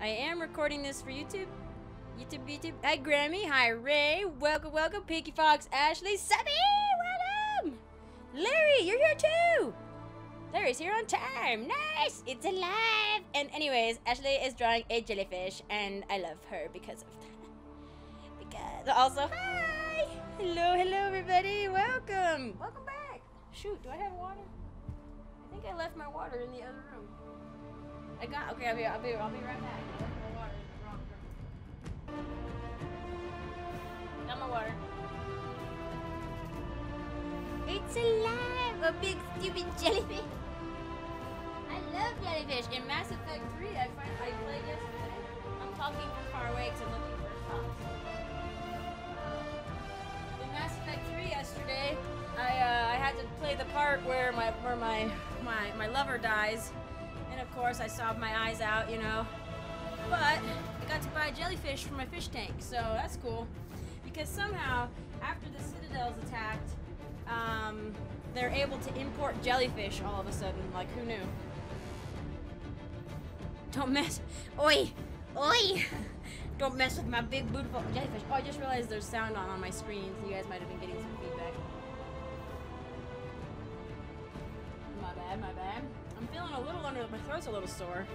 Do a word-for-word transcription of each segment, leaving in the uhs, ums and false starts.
I am recording this for YouTube. YouTube, YouTube. Hi, Grammy. Hi, Ray. Welcome, welcome. Pinky Fox, Ashley, Subby. Welcome. Larry, you're here too. Larry's here on time. Nice. It's alive. And anyways, Ashley is drawing a jellyfish, and I love her because of that. Because also, hi. Hello, hello, everybody. Welcome. Welcome back. Shoot, do I have water? I think I left my water in the other room. I got. Okay, I'll be. I'll be. I'll be right back. I left my water in the wrong room. Got my water. It's alive! A big stupid jellyfish! I love jellyfish! In Mass Effect three, I find I played yesterday. I'm talking from far away because I'm looking for spots. In Mass Effect three yesterday, I uh, I had to play the part where my where my my my lover dies, and of course I sobbed my eyes out, you know. But I got to buy jellyfish for my fish tank, so that's cool. Because somehow, after the Citadel's attacked, um, they're able to import jellyfish all of a sudden. Like, who knew? Don't mess. Oi! Oi! Don't mess with my big, beautiful jellyfish. Oh, I just realized there's sound on on my screen, so you guys might have been getting some feedback. My bad, my bad. I'm feeling a little under, my throat's a little sore.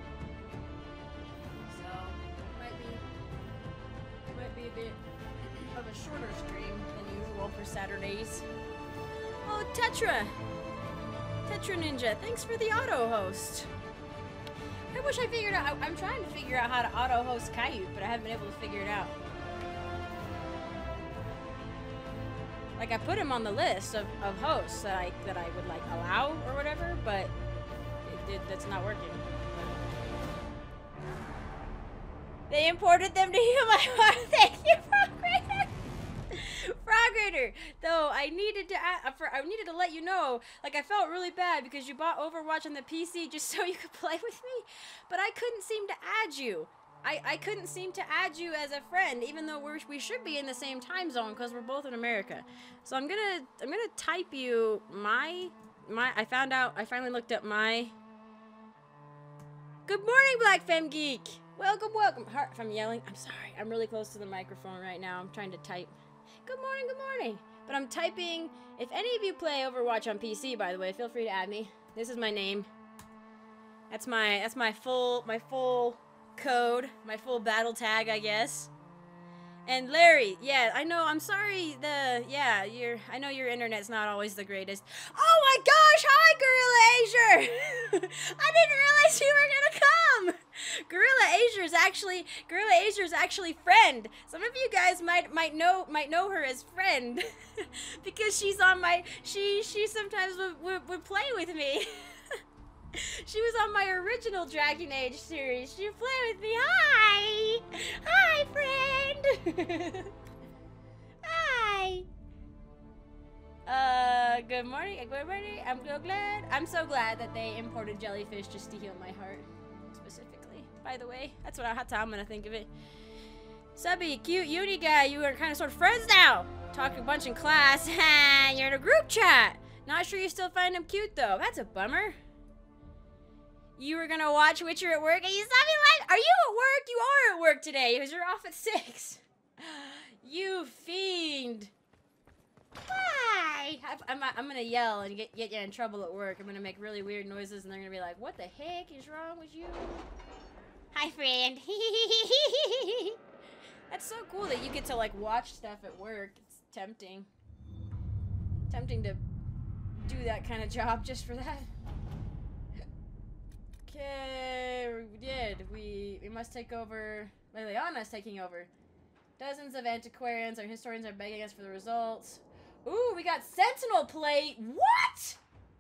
So, it might be, it might be a bit of a shorter stream than usual for Saturdays. Oh, Tetra! Tetra Ninja, thanks for the auto host. I wish I figured out, I, I'm trying to figure out how to auto host Caillou, but I haven't been able to figure it out. Like, I put him on the list of, of hosts that I, that I would, like, allow or whatever, but it, it, that's not working. They imported them to heal my heart. Thank you, Frog Raider. Frog Raider. Though I needed to, add, for, I needed to let you know. Like, I felt really bad because you bought Overwatch on the P C just so you could play with me, but I couldn't seem to add you. I I couldn't seem to add you as a friend, even though we're we should be in the same time zone because we're both in America. So I'm gonna I'm gonna type you my my. I found out. I finally looked up my. Good morning, Black Femme Geek. Welcome, welcome. Heart, if I'm yelling, I'm sorry. I'm really close to the microphone right now. I'm trying to type. Good morning, good morning. But I'm typing. If any of you play Overwatch on P C, by the way, feel free to add me. This is my name. That's my that's my full my full code, my full battle tag, I guess. And Larry, yeah, I know. I'm sorry. The yeah, your I know your internet's not always the greatest. Oh my gosh! Hi, Gorilla Azure. I didn't realize you were gonna come. Gorilla Azure is actually Gorilla Azure is actually Friend. Some of you guys might might know might know her as Friend because she's on my she she sometimes would, would, would play with me. She was on my original Dragon Age series. She played with me. Hi! Hi, friend! Hi! Uh, good morning. Good morning. I'm so glad. I'm so glad that they imported jellyfish just to heal my heart. Specifically. By the way, that's what I, that's how I'm gonna think of it. Subby, cute uni guy, you are kind of sort of friends now. Talking a bunch in class. You're in a group chat. Not sure you still find him cute, though. That's a bummer. You were gonna watch Witcher at work and you saw me live? Are you at work? You are at work today because you're off at six. You fiend. Why? I'm, I'm gonna yell and get, get you in trouble at work. I'm gonna make really weird noises and they're gonna be like, what the heck is wrong with you? Hi, friend. That's so cool that you get to like watch stuff at work. It's tempting. Tempting to do that kind of job just for that. Okay, we did. We we must take over. Liliana's taking over. Dozens of antiquarians or historians are begging us for the results. Ooh, we got Sentinel plate. What?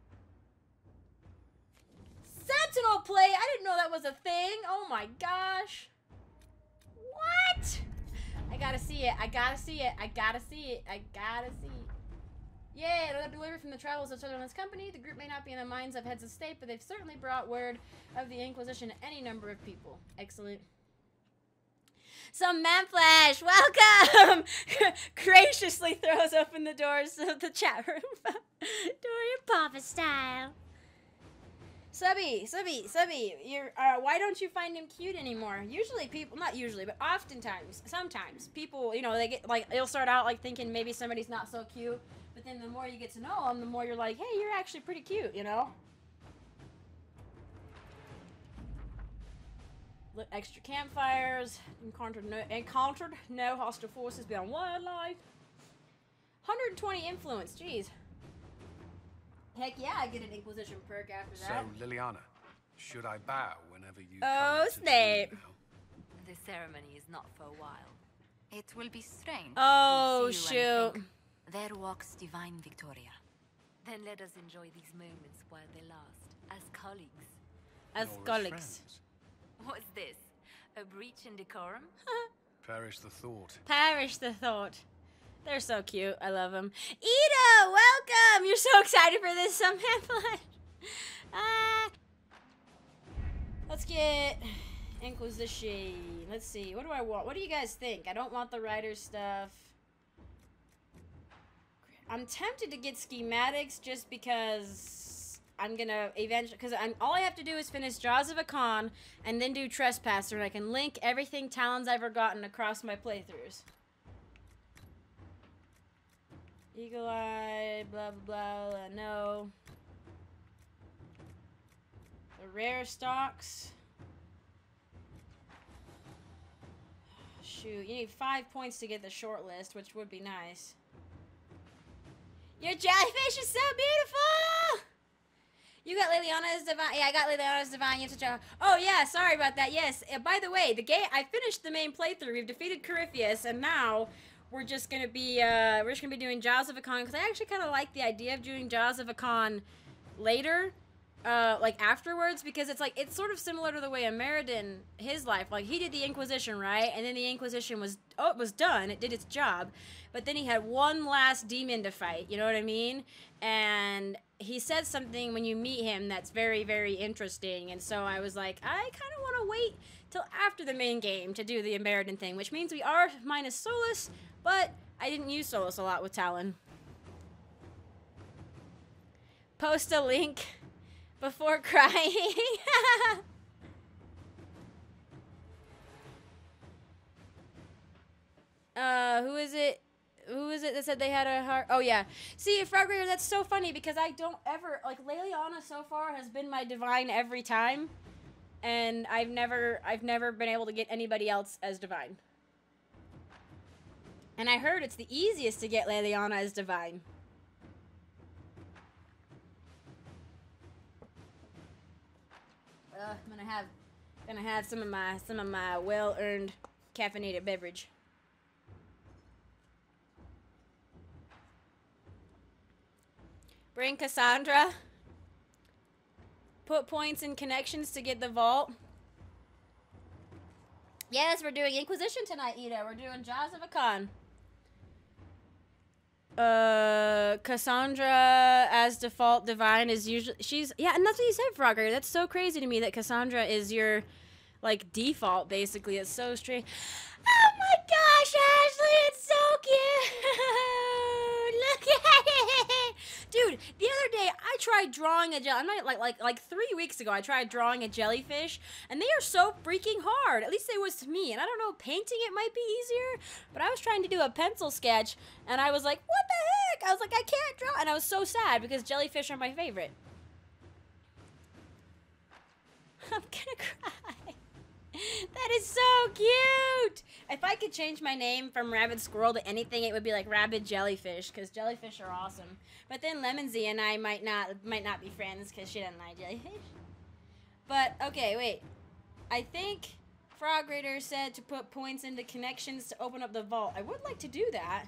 Sentinel plate? I didn't know that was a thing. Oh my gosh. What? I gotta see it. I gotta see it. I gotta see it. I gotta see it. Yay, another delivery from the travels of Sutherland's company. The group may not be in the minds of heads of state, but they've certainly brought word of the Inquisition to any number of people. Excellent. Some man flash, welcome! Graciously throws open the doors of the chat room. Dorian Papa style. Subby, Subby, Subby, you're, uh, why don't you find him cute anymore? Usually people, not usually, but oftentimes, sometimes, people, you know, they get, like, it'll start out, like, thinking maybe somebody's not so cute, but then the more you get to know them, the more you're like, hey, you're actually pretty cute, you know? Lit extra campfires, encountered no, encountered no hostile forces beyond wildlife. one hundred twenty influence, jeez. Heck yeah, I get an Inquisition perk after that. So, Liliana, should I bow whenever you Oh, come to Snape. the now? The ceremony is not for a while. It will be strange. Oh, to see you and shoot. think, there walks divine Victoria. Then let us enjoy these moments while they last, as colleagues. As Nor colleagues. friends. What's this? A breach in decorum? Perish the thought. Perish the thought. They're so cute. I love them. Ida, welcome! You're so excited for this some pamphlet. Ah. Let's get Inquisition. Let's see. What do I want? What do you guys think? I don't want the writer stuff. I'm tempted to get schematics just because I'm gonna eventually, because I'm all I have to do is finish Jaws of Hakkon and then do Trespasser, and I can link everything Talon's ever gotten across my playthroughs. Eagle Eye, blah blah blah, no. The rare stocks. Shoot, you need five points to get the short list, which would be nice. Your jellyfish is so beautiful! You got Liliana's Divine. Yeah, I got Liliana's Divine. You have to. Oh yeah, sorry about that. Yes. Uh, by the way, the game. I finished the main playthrough. We've defeated Corypheus, and now we're just gonna be. Uh, we're just gonna be doing Jaws of Hakkon because I actually kind of like the idea of doing Jaws of Hakkon later, uh, like afterwards, because it's like it's sort of similar to the way Ameridan his life. Like he did the Inquisition, right, and then the Inquisition was oh it was done. It did its job, but then he had one last demon to fight. You know what I mean? And he said something when you meet him that's very, very interesting, and so I was like, I kind of want to wait till after the main game to do the Ameridan thing, which means we are minus Solus, but I didn't use Solus a lot with Talon. Post a link before crying. uh, who is it? Who is it that said they had a heart? Oh, yeah. See, Frog Raider, that's so funny because I don't ever... Like, Liliana so far has been my divine every time. And I've never... I've never been able to get anybody else as divine. And I heard it's the easiest to get Liliana as divine. Uh, I'm gonna have... Gonna have some of my... Some of my well-earned caffeinated beverage. Bring Cassandra. Put points in connections to get the vault. Yes, we're doing Inquisition tonight, Ida. We're doing Jaws of Hakkon. Uh, Cassandra as default divine is usually... She's... Yeah, and that's what you said, Frogger. That's so crazy to me that Cassandra is your, like, default, basically. It's so strange. Oh my gosh, Ashley, it's so cute! Look at it! Dude, the other day, I tried drawing a jelly... I'm not, like, like, like three weeks ago, I tried drawing a jellyfish, and they are so freaking hard. At least it was to me. And I don't know, painting it might be easier, but I was trying to do a pencil sketch, and I was like, what the heck? I was like, I can't draw. And I was so sad, because jellyfish are my favorite. I'm gonna cry. That is so cute! If I could change my name from Rabid Squirrel to anything, it would be like Rabid Jellyfish, because jellyfish are awesome. But then Lemonsy and I might not might not be friends, because she doesn't like jellyfish. But, okay, wait. I think Frog Raider said to put points into connections to open up the vault. I would like to do that.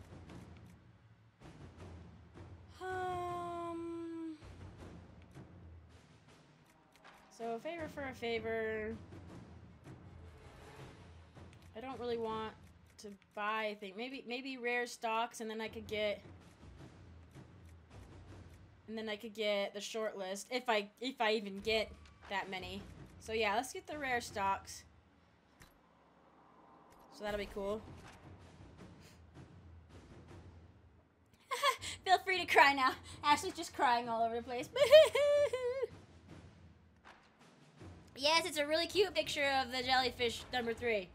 Um... So, a favor for a favor... I don't really want to buy, I think. Maybe maybe rare stocks, and then I could get... And then I could get the short list, if I, if I even get that many. So yeah, let's get the rare stocks. So that'll be cool. Feel free to cry now. Ashley's just crying all over the place. Yes, it's a really cute picture of the jellyfish number three.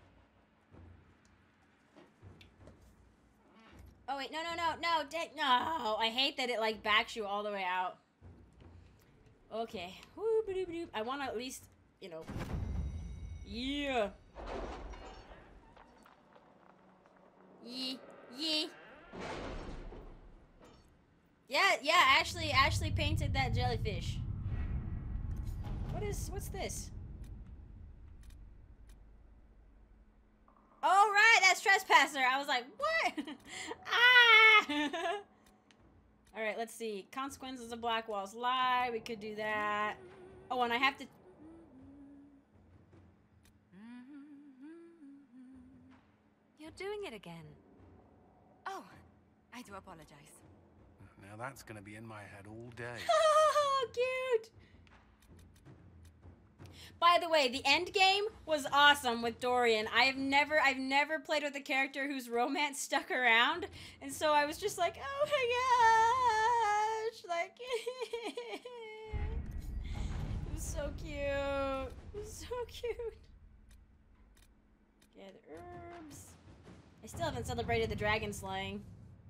Oh wait, no, no, no, no, no! I hate that it like backs you all the way out. Okay. I want to at least, you know. Yeah. Yee. Yee. Yeah, yeah, Ashley, Ashley painted that jellyfish. What is, what's this? Oh, right, that's Trespasser. I was like, what? Ah! All right, let's see. Consequences of Black Walls Lie. We could do that. Oh, and I have to... You're doing it again. Oh, I do apologize. Now that's gonna be in my head all day. Oh, cute! By the way, the end game was awesome with Dorian. I have never, I've never played with a character whose romance stuck around, and so I was just like, oh my gosh, like, it was so cute. It was so cute. Gather herbs. I still haven't celebrated the dragon slaying.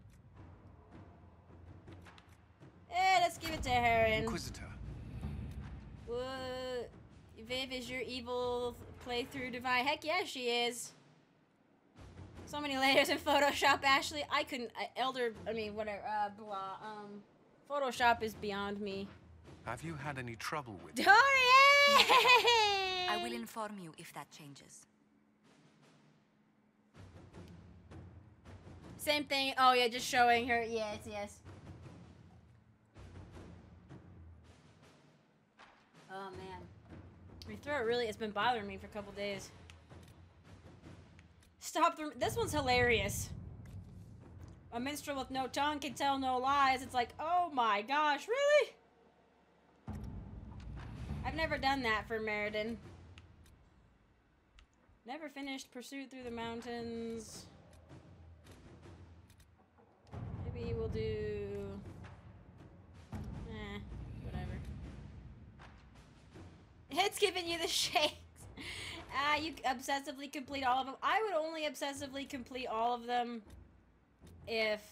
Eh, let's give it to Heron. Inquisitor. What? Viv, is your evil playthrough divine? Heck yeah, she is. So many layers in Photoshop, Ashley. I couldn't. I, Elder, I mean, whatever. Uh, blah. Um, Photoshop is beyond me. Have you had any trouble with it? Dorian! I will inform you if that changes. Same thing. Oh yeah, just showing her. Yes, yes. Oh man. My throat really, it's been bothering me for a couple days. Stop the, this one's hilarious. A minstrel with no tongue can tell no lies. It's like, oh my gosh, really? I've never done that for Meriden. Never finished Pursuit Through the Mountains. Maybe we'll do... Eh, whatever. It's giving you the shakes. Ah, you obsessively complete all of them. I would only obsessively complete all of them if...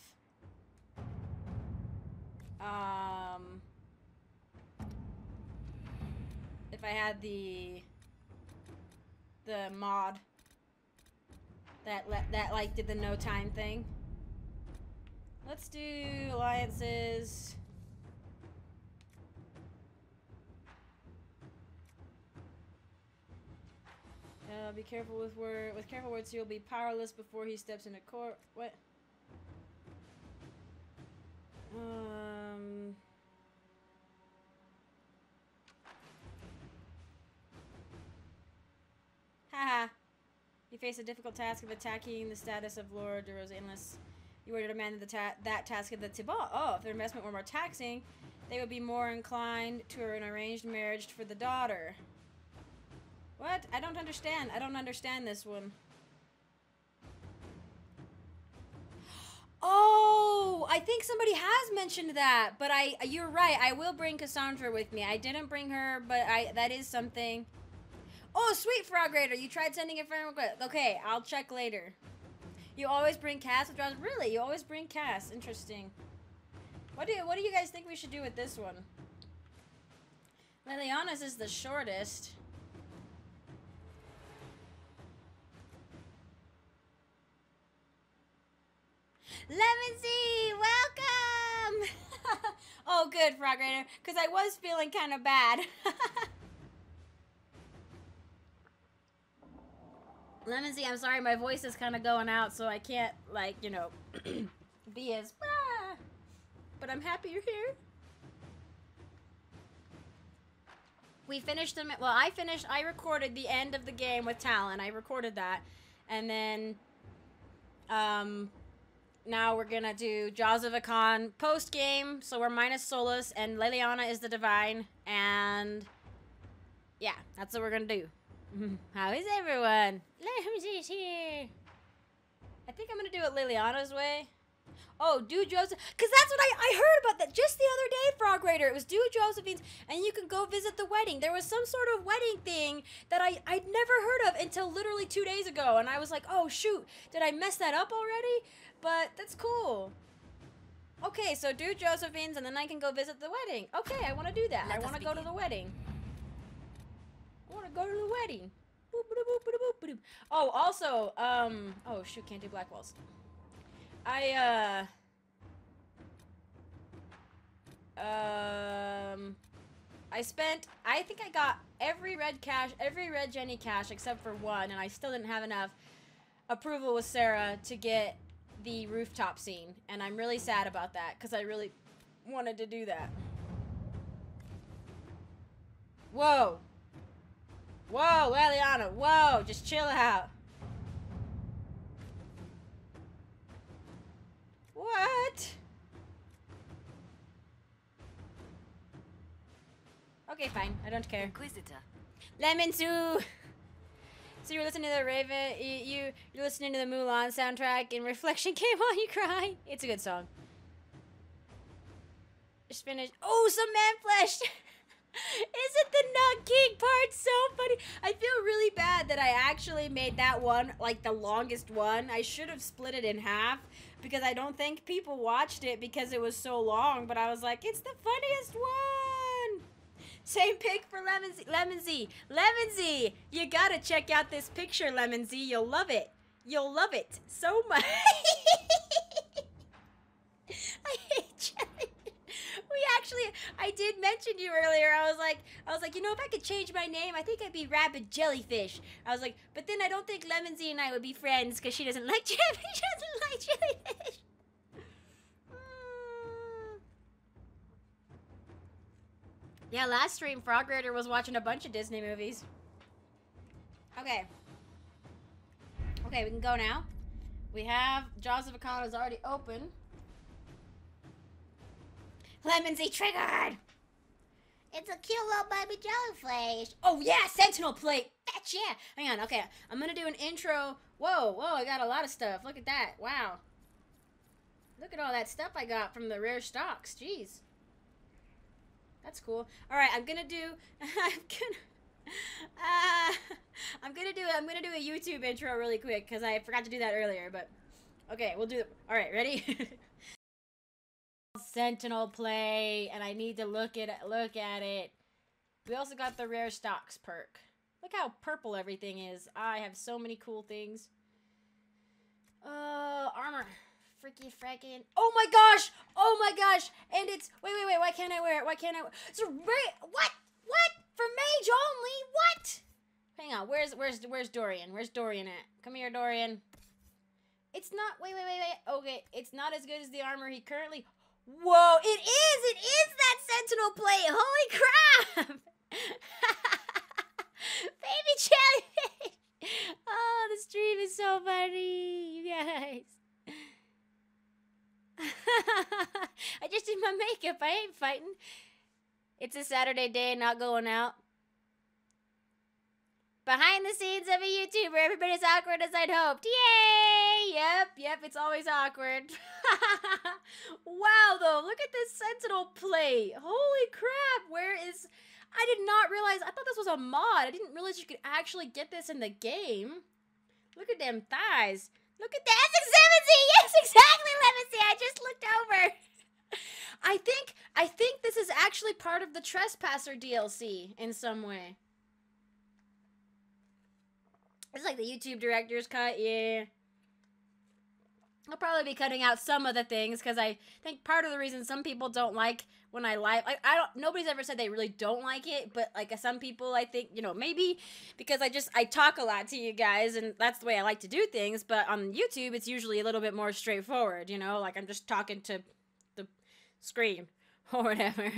Um... If I had the... The mod. That, that like, did the no time thing. Let's do alliances. Uh, be careful with word. With careful words, you'll be powerless before he steps into court. What? Um. Haha. You face a difficult task of attacking the status of Lord Duros unless you were to demand the ta that task of the Tibalt. Oh, if their investment were more taxing, they would be more inclined to an arranged marriage for the daughter. What? I don't understand. I don't understand this one. Oh, I think somebody has mentioned that, but I, you're right. I will bring Cassandra with me. I didn't bring her, but I, that is something. Oh, sweet Frog Raider. You tried sending a friend request. Okay, I'll check later. You always bring Cass with draws? Really? You always bring Cass? Interesting. What do you, what do you guys think we should do with this one? Liliana's is the shortest. Lemonsy, welcome! Oh, good, Frog Raider, because I was feeling kind of bad. Lemonsy, I'm sorry, my voice is kind of going out, so I can't, like, you know, be as... Ah, but I'm happy you're here. We finished them... Well, I finished... I recorded the end of the game with Talon. I recorded that. And then... Um... Now we're gonna do Jaws of Hakkon post-game, so we're minus Solus, and Liliana is the Divine, and yeah, that's what we're gonna do. How is everyone? Lemsy's here. I think I'm gonna do it Liliana's way. Oh, do Joseph, because that's what I, I heard about that just the other day, Frog Raider. It was do Josephine's, and you can go visit the wedding. There was some sort of wedding thing that I, I'd never heard of until literally two days ago, and I was like, oh, shoot, did I mess that up already? But that's cool. Okay, so do Josephine's, and then I can go visit the wedding. Okay, I want to do that. Let I us want to go to begin. the wedding. I want to go to the wedding. Boop, boop, boop, boop, boop, boop. Oh, also, um, oh, shoot, can't do black walls. I, uh, um, I spent, I think I got every red cash, every red Jenny cash except for one, and I still didn't have enough approval with Sarah to get the rooftop scene, and I'm really sad about that, because I really wanted to do that. Whoa. Whoa, Leliana, whoa, just chill out. What? Okay, fine. I don't care. Inquisitor. Lemon Zoo. So you're listening to the Raven. You, you you're listening to the Mulan soundtrack, and Reflection came while you cry. It's a good song. Just finished. Oh, some man flesh. Isn't the Nut King part so funny? I feel really bad that I actually made that one like the longest one. I should have split it in half because I don't think people watched it because it was so long. But I was like, it's the funniest one. Same pick for Lemon Z. Lemon Z. Lemon Z. You gotta check out this picture, Lemon Z. You'll love it. You'll love it so much. I hate jelly. We actually, I did mention you earlier. I was like, I was like, you know, if I could change my name, I think I'd be Rabbit Jellyfish. I was like, but then I don't think Lemon Z and I would be friends because she doesn't like jellyfish. She doesn't like jellyfish. Mm. Yeah, last stream, Frog Raider was watching a bunch of Disney movies. Okay. Okay, we can go now. We have Jaws of Hakkon is already open. Lemon Z triggered! It's a cute little baby jellyfish. Oh yeah, Sentinel plate. Bitch, yeah. Hang on, okay. I'm gonna do an intro. Whoa, whoa, I got a lot of stuff. Look at that. Wow. Look at all that stuff I got from the rare stocks. Jeez. That's cool. Alright, I'm gonna do I'm gonna uh I'm gonna do I'm gonna do a YouTube intro really quick because I forgot to do that earlier, but okay, we'll do it. Alright, ready? Sentinel play, and I need to look at look at it. We also got the rare stocks perk. Look how purple everything is. I have so many cool things. Uh, armor. Freaky frackin'. Oh my gosh! Oh my gosh! And it's wait wait wait. Why can't I wear it? Why can't I? Wear it's a ra what what for mage only? What? Hang on. Where's where's where's Dorian? Where's Dorian at? Come here, Dorian. It's not. Wait wait wait wait. Okay, it's not as good as the armor he currently. Whoa, it is! It is that Sentinel plate! Holy crap! Baby jellyfish! Oh, the stream is so funny, you guys. I just did my makeup. I ain't fighting. It's a Saturday day, not going out. Behind the scenes of a YouTuber, everybody's awkward as I'd hoped. Yay! Yep, yep, it's always awkward. Wow, though, look at this Sentinel plate. Holy crap, where is... I did not realize... I thought this was a mod. I didn't realize you could actually get this in the game. Look at them thighs. Look at that. That's Lemon Z! Yes, exactly, Lemon Z! I just looked over. I think, I think this is actually part of the Trespasser D L C in some way. It's like the YouTube director's cut, yeah. I'll probably be cutting out some of the things because I think part of the reason some people don't like when I live, like I don't, nobody's ever said they really don't like it, but like some people, I think, you know, maybe because I just I talk a lot to you guys and that's the way I like to do things. But on YouTube, it's usually a little bit more straightforward, you know, like I'm just talking to the screen or whatever.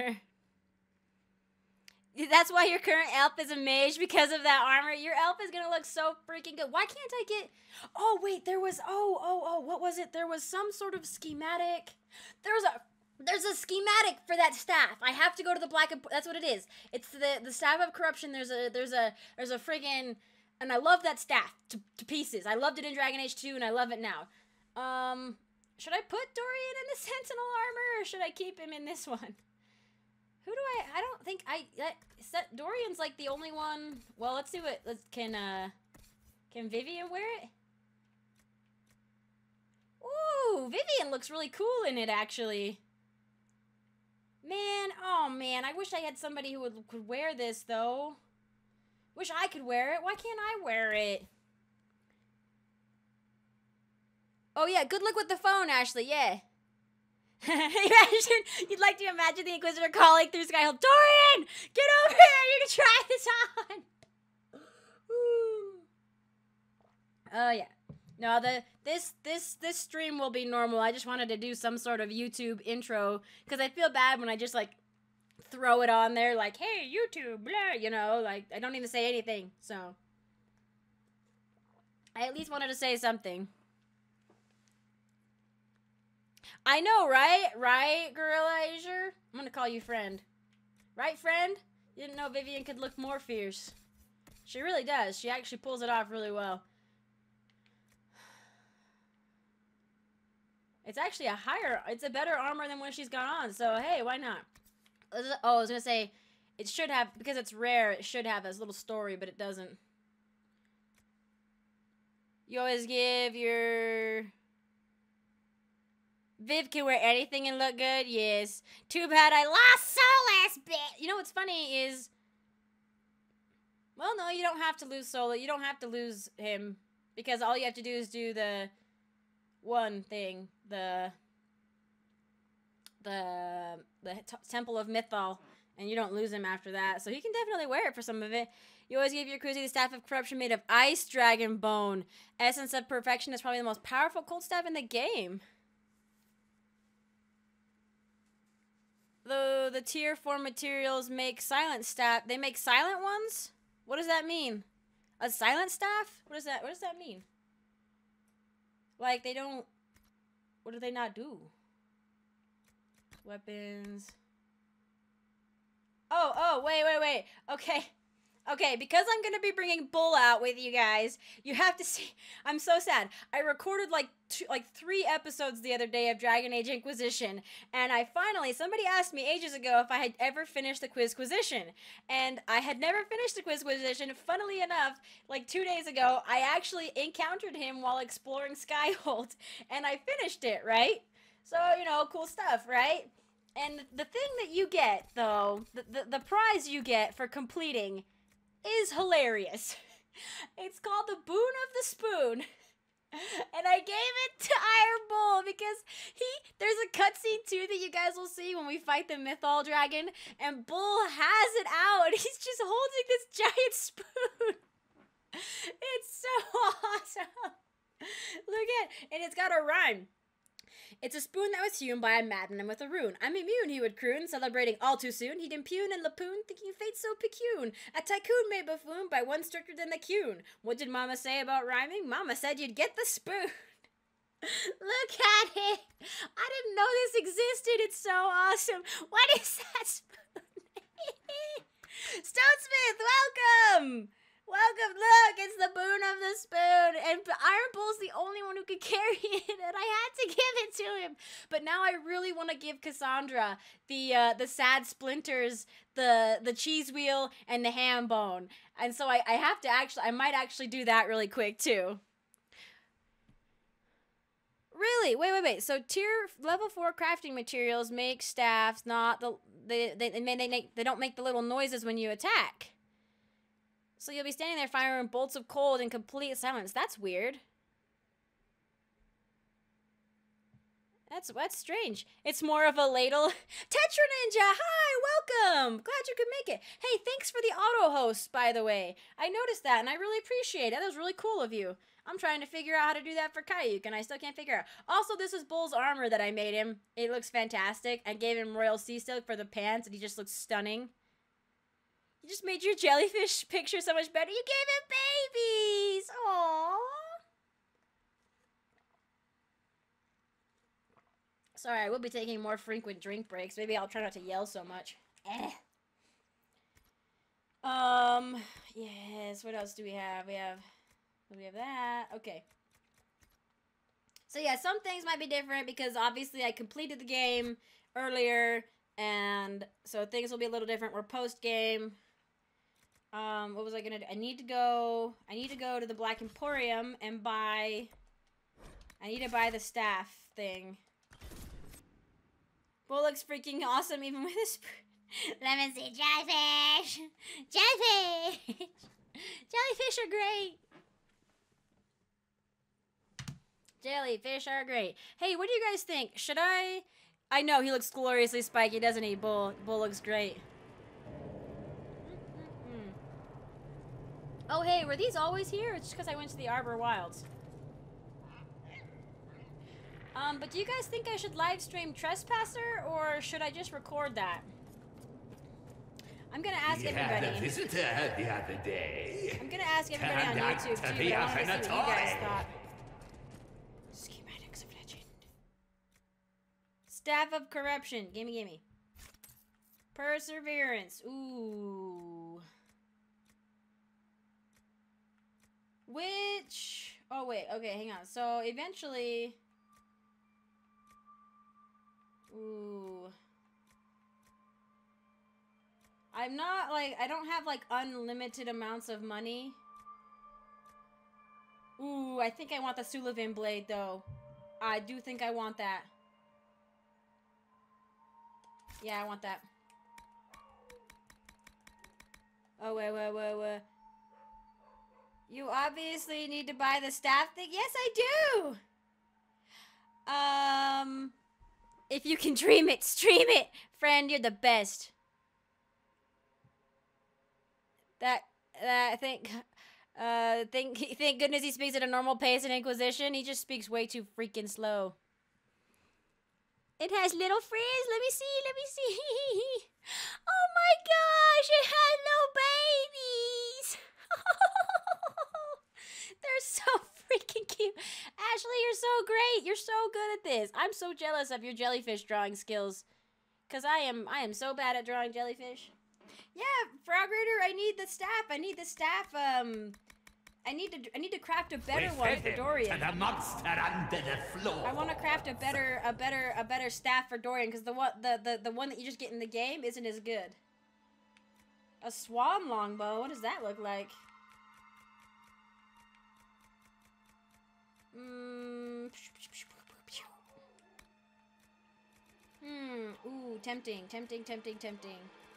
That's why your current elf is a mage, because of that armor. Your elf is gonna look so freaking good. Why can't I get... Oh, wait, there was... Oh, oh, oh, what was it? There was some sort of schematic. There was a... There's a schematic for that staff. I have to go to the black... And... That's what it is. It's the the staff of corruption. There's a... There's a... There's a friggin... And I love that staff to, to pieces. I loved it in Dragon Age two, and I love it now. Um... Should I put Dorian in the Sentinel armor, or should I keep him in this one? Who do I... I don't think I... That, that Dorian's like the only one... Well, let's do it. Let's, can, uh... Can Vivian wear it? Ooh, Vivian looks really cool in it, actually. Man, oh man, I wish I had somebody who would, could wear this, though. Wish I could wear it. Why can't I wear it? Oh yeah, good luck with the phone, Ashley, yeah. Imagine, you'd like to imagine the Inquisitor calling through Skyhill, Dorian! Get over here! You can try this on! Oh yeah. No, the this this this stream will be normal. I just wanted to do some sort of YouTube intro because I feel bad when I just like throw it on there like, hey, YouTube, blah, you know, like I don't even say anything. So I at least wanted to say something. I know, right? Right, Gorilla Azure? I'm gonna call you friend. Right, friend? You didn't know Vivian could look more fierce. She really does. She actually pulls it off really well. It's actually a higher, it's a better armor than what she's got on, so hey, why not? Oh, I was gonna say, it should have, because it's rare, it should have this little story, but it doesn't. You always give your... Viv can wear anything and look good, yes. Too bad I lost Soul last bit. You know what's funny is... Well, no, you don't have to lose Soul. You don't have to lose him, because all you have to do is do the... one thing, the the the t Temple of Mythal, and you don't lose him after that. So he can definitely wear it for some of it. You always give your Kruzi the Staff of Corruption made of ice dragon bone. Essence of Perfection is probably the most powerful cold staff in the game. The the tier four materials make silent staff. They make silent ones? What does that mean? A silent staff? What does that what does that mean? Like, they don't... What do they not do? Weapons... Oh, oh, wait, wait, wait. Okay. Okay, because I'm going to be bringing Bull out with you guys, you have to see... I'm so sad. I recorded, like, two, like three episodes the other day of Dragon Age Inquisition, and I finally... Somebody asked me ages ago if I had ever finished the Quizquisition, and I had never finished the Quizquisition. Funnily enough, like two days ago, I actually encountered him while exploring Skyhold, and I finished it, right? So, you know, cool stuff, right? And the thing that you get, though, the, the, the prize you get for completing... is hilarious. It's called the Boon of the Spoon. And I gave it to Iron Bull because he there's a cutscene too that you guys will see when we fight the Mythal Dragon, and Bull has it out and he's just holding this giant spoon. It's so awesome. Look at it. And it's got a rhyme. It's a spoon that was hewn by a madman with a rune. I'm immune, he would croon, celebrating all too soon. He'd impugn and lapoon, thinking fate so peculiar. A tycoon made buffoon by one stricter than the cune. What did Mama say about rhyming? Mama said you'd get the spoon. Look at it. I didn't know this existed. It's so awesome. What is that spoon? Stonesmith, welcome. Welcome, look, it's the Boon of the Spoon, and Iron Bull's the only one who could carry it, and I had to give it to him. But now I really want to give Cassandra the uh, the sad splinters, the the cheese wheel, and the ham bone. And so I, I have to actually, I might actually do that really quick, too. Really? Wait, wait, wait. So tier level four crafting materials make staffs, not the, they, they, they, they, they, they don't make the little noises when you attack. So you'll be standing there firing bolts of cold in complete silence. That's weird. That's that's strange. It's more of a ladle. Tetra Ninja, hi, welcome. Glad you could make it. Hey, thanks for the auto host, by the way. I noticed that, and I really appreciate it. That was really cool of you. I'm trying to figure out how to do that for Kayuk, and I still can't figure out. Also, this is Bull's armor that I made him. It looks fantastic. I gave him Royal Sea Silk for the pants, and he just looks stunning. You just made your jellyfish picture so much better. You gave him babies! Aww. Sorry, I will be taking more frequent drink breaks. Maybe I'll try not to yell so much. Eh. Um, yes, what else do we have? We have, we have that. Okay. So yeah, some things might be different because obviously I completed the game earlier, and so things will be a little different. We're post game. Um, what was I gonna do? I need to go. I need to go to the Black Emporium and buy. I need to buy the staff thing. Bull looks freaking awesome, even with his. Let me see, jellyfish. Jellyfish. Jellyfish are great. Jellyfish are great. Hey, what do you guys think? Should I... I know, he looks gloriously spiky, doesn't he? Bull, Bull looks great. Mm-hmm. Oh, hey, were these always here? It's just because I went to the Arbor Wilds. Um, but do you guys think I should live stream Trespasser, or should I just record that? I'm gonna ask we everybody. Had a visitor the other day. I'm gonna ask everybody on Turned out YouTube, to too, be but I a wanted to see what you guys Fenatoy. thought. Schematics of Legend. Staff of Corruption. Gimme, gimme. Perseverance. Ooh. Which... Oh, wait. Okay, hang on. So, eventually... Ooh. I'm not, like... I don't have, like, unlimited amounts of money. Ooh, I think I want the Sullivan blade, though. I do think I want that. Yeah, I want that. Oh, wait, wait, wait, wait. You obviously need to buy the staff thing. Yes, I do! Um... If you can dream it, stream it! Friend, you're the best. That, that, I think... Uh, thank, thank goodness he speaks at a normal pace in Inquisition. He just speaks way too freaking slow. It has little frizz. Let me see, let me see. Oh my gosh, it has no babies. They're so freaking cute. Ashley, you're so great. You're so good at this. I'm so jealous of your jellyfish drawing skills. Because I am, I am so bad at drawing jellyfish. Yeah, Frog Raider, I need the staff. I need the staff, um... I need to I need to craft a better We one fed for him Dorian. to the monster under the floor. I want to craft a better a better a better staff for Dorian because the what the, the the one that you just get in the game isn't as good. A swan longbow. What does that look like? Hmm. Hmm. Ooh, tempting, tempting, tempting, tempting.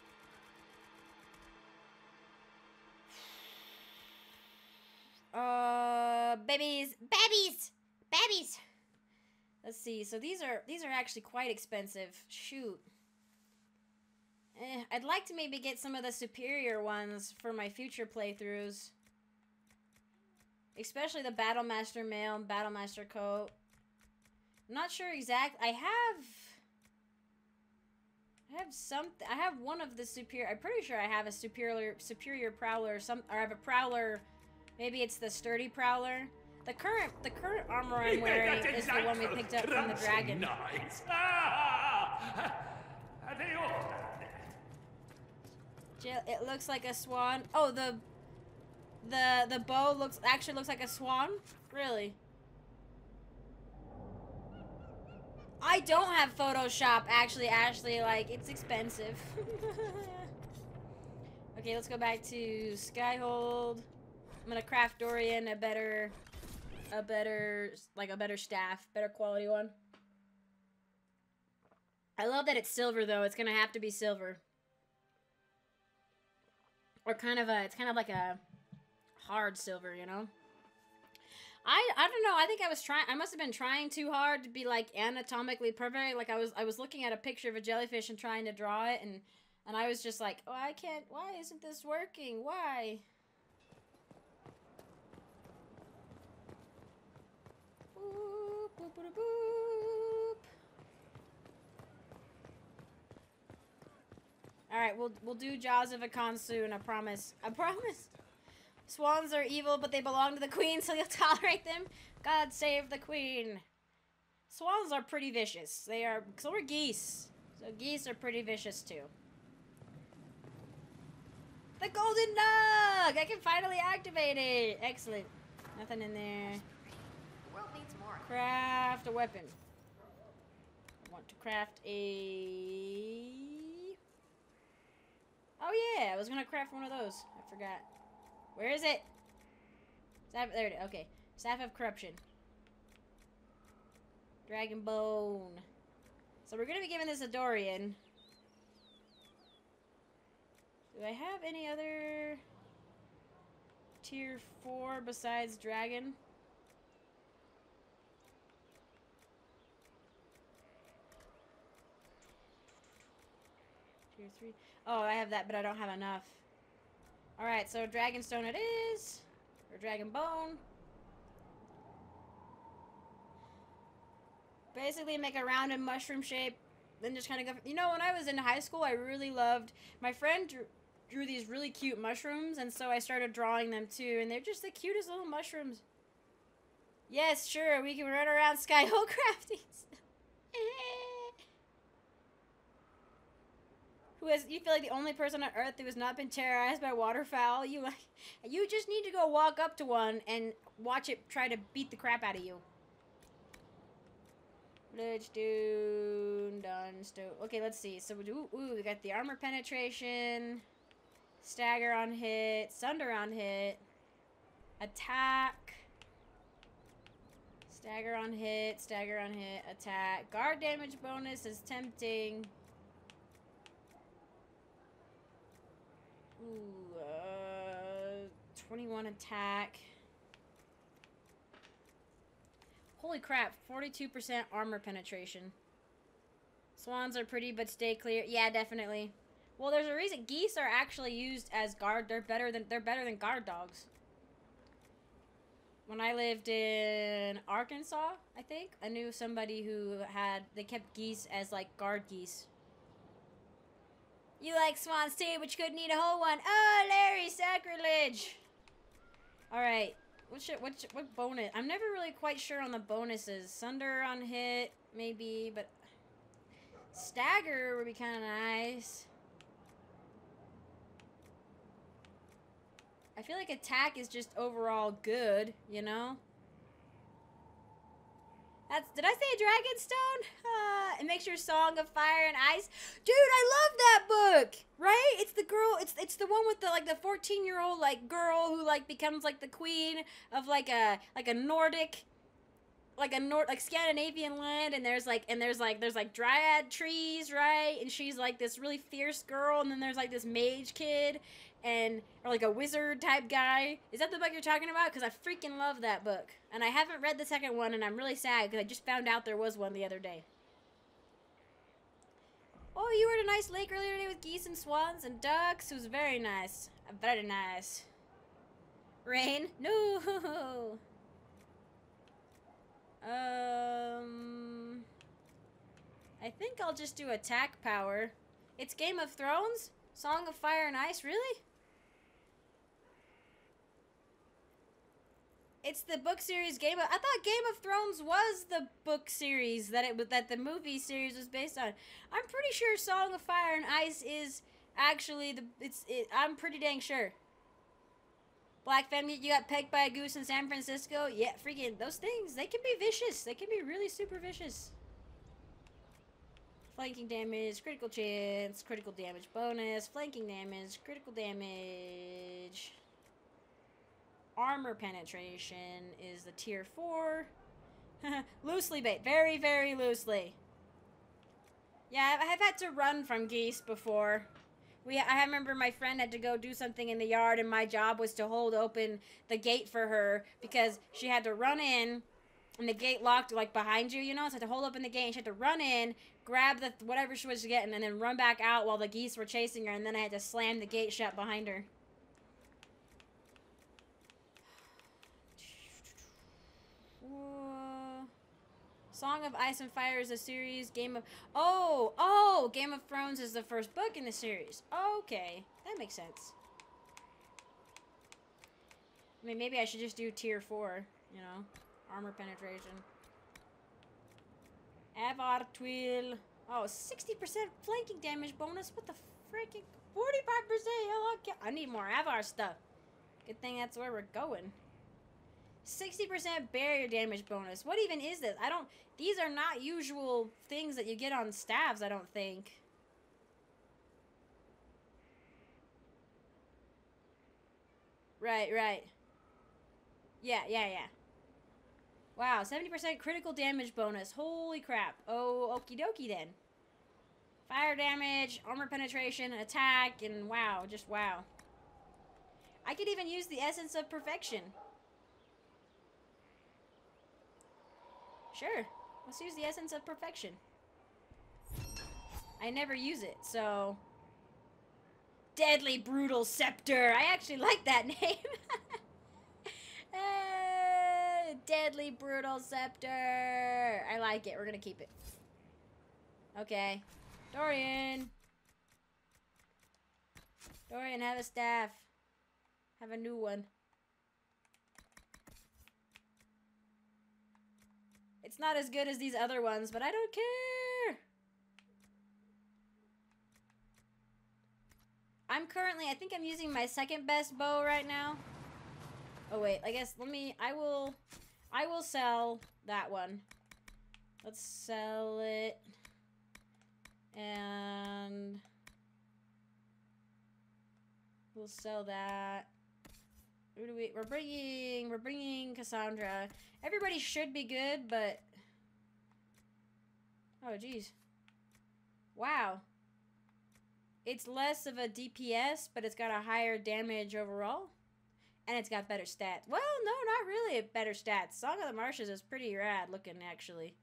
Uh, babies, babies, babies. Let's see. So these are these are actually quite expensive. Shoot. Eh, I'd like to maybe get some of the superior ones for my future playthroughs. Especially the Battlemaster mail and Battlemaster coat. I'm not sure exact. I have. I have some. I have one of the superior. I'm pretty sure I have a superior superior prowler. Or some. Or I have a prowler. Maybe it's the sturdy prowler. The current the current armor I'm wearing is the one we picked up from the dragon. Nice. Ah! Are they all Jill, it looks like a swan. Oh, the the the bow looks actually looks like a swan. Really? I don't have Photoshop actually. Ashley, like it's expensive. Okay, let's go back to Skyhold. I'm gonna craft Dorian a better, a better, like a better staff, better quality one. I love that it's silver though. It's gonna have to be silver. Or kind of a, it's kind of like a hard silver, you know? I, I don't know. I think I was trying, I must have been trying too hard to be like anatomically perfect. Like I was, I was looking at a picture of a jellyfish and trying to draw it and, and I was just like, oh, I can't, why isn't this working? Why? Boop, boop, boop, boop. All right, we'll we'll do Jaws of Hakkon soon. I promise. I promise. Swans are evil, but they belong to the queen, so you'll tolerate them. God save the queen. Swans are pretty vicious. They are. So are geese. So geese are pretty vicious too. The golden nug! I can finally activate it. Excellent. Nothing in there. World needs more. Craft a weapon. I want to craft a... Oh yeah, I was gonna craft one of those. I forgot. Where is it? Staff, there it is. Okay. Staff of Corruption. Dragon Bone. So we're gonna be giving this a Dorian. Do I have any other tier four besides Dragon? Tier three. Oh, I have that, but I don't have enough. Alright, so Dragonstone it is. Or Dragon Bone. Basically make a rounded mushroom shape. Then just kind of go... You know, when I was in high school, I really loved... My friend drew, drew these really cute mushrooms, and so I started drawing them too. And they're just the cutest little mushrooms. Yes, sure, we can run around Skyhole crafting. Who has, you feel like the only person on Earth who has not been terrorized by waterfowl? You like, you just need to go walk up to one and watch it try to beat the crap out of you. Ledgestone, Dunstone. Okay, let's see. So we do. Ooh, we got the armor penetration, stagger on hit, sunder on hit, attack, stagger on hit, stagger on hit, attack. Guard damage bonus is tempting. Ooh, uh, twenty-one attack. Holy crap, forty-two percent armor penetration. Swans are pretty, but stay clear. Yeah, definitely. Well, there's a reason geese are actually used as guard. They're better than they're better than guard dogs. When I lived in Arkansas, I think, I knew somebody who had they kept geese as like guard geese. You like swans too, but you couldn't eat a whole one. Oh, Larry, sacrilege! Alright. What should, what, should, what bonus? I'm never really quite sure on the bonuses. Sunder on hit, maybe, but... Stagger would be kind of nice. I feel like attack is just overall good, you know? That's, did I say Dragonstone? Uh, it makes your Song of Fire and Ice. Dude, I love that book! Right? It's the girl, it's it's the one with the, like, the fourteen-year-old, like, girl who, like, becomes, like, the queen of, like, a, like, a Nordic, like, a Nord, like, Scandinavian land, and there's, like, and there's, like, there's, like, dryad trees, right? And she's, like, this really fierce girl, and then there's, like, this mage kid, and, or, like, a wizard type guy. Is that the book you're talking about? Because I freaking love that book. And I haven't read the second one, and I'm really sad, because I just found out there was one the other day. Oh, you were at a nice lake earlier today with geese and swans and ducks. It was very nice. Very nice. Rain? No. Um, I think I'll just do attack power. It's Game of Thrones? Song of Fire and Ice? Really? It's the book series Game of... I thought Game of Thrones was the book series that it that the movie series was based on. I'm pretty sure Song of Fire and Ice is actually the... It's. It, I'm pretty dang sure. Black Family, you got pegged by a goose in San Francisco? Yeah, freaking... Those things, they can be vicious. They can be really super vicious. Flanking damage, critical chance, critical damage bonus, flanking damage, critical damage... Armor penetration is the tier four. Loosely bait. Very, very loosely. Yeah, I've had to run from geese before. We, I remember my friend had to go do something in the yard, and my job was to hold open the gate for her because she had to run in, and the gate locked like behind you, you know? So I had to hold open the gate, and she had to run in, grab the whatever she was getting, and then run back out while the geese were chasing her, and then I had to slam the gate shut behind her. Song of Ice and Fire is a series. Game of... Oh! Oh! Game of Thrones is the first book in the series. Okay. That makes sense. I mean, maybe I should just do tier four. You know? Armor penetration. Avar Twill. Oh, sixty percent flanking damage bonus. What the freaking... forty-five percent. I need more Avar stuff. Good thing that's where we're going. sixty percent barrier damage bonus. What even is this? I don't... These are not usual things that you get on staves, I don't think. Right, right. Yeah, yeah, yeah. Wow, seventy percent critical damage bonus. Holy crap. Oh, okie dokie then. Fire damage, armor penetration, attack, and wow, just wow. I could even use the Essence of Perfection. Sure, let's use the Essence of Perfection. I never use it, so... Deadly Brutal Scepter. I actually like that name. uh, Deadly Brutal Scepter. I like it. We're gonna keep it. Okay. Dorian. Dorian, have a staff. Have a new one. It's not as good as these other ones, but I don't care. I'm currently, I think I'm using my second best bow right now. Oh wait, I guess, let me, I will, I will sell that one. Let's sell it. And we'll sell that. Who do we, we're bringing, we're bringing Cassandra. Everybody should be good, but, oh geez. Wow. It's less of a D P S, but it's got a higher damage overall. And it's got better stats. Well, no, not really better stats. Song of the Marshes is pretty rad looking, actually.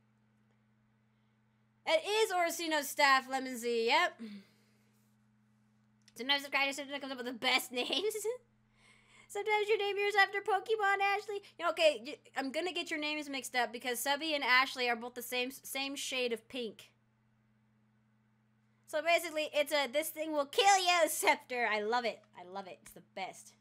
It is Orsino's staff, Lemon Z. Yep. Sometimes the creator comes up with the best names. Sometimes you name yours after Pokemon, Ashley. You know, okay, I'm gonna get your names mixed up because Subby and Ashley are both the same same shade of pink. So basically, it's a this thing will kill you scepter. I love it. I love it. It's the best.